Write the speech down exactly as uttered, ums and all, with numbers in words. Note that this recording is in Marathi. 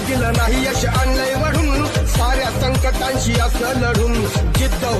दिलं नाही यश आणलंय वढून साऱ्या संकटांशी असं लढून जिद्द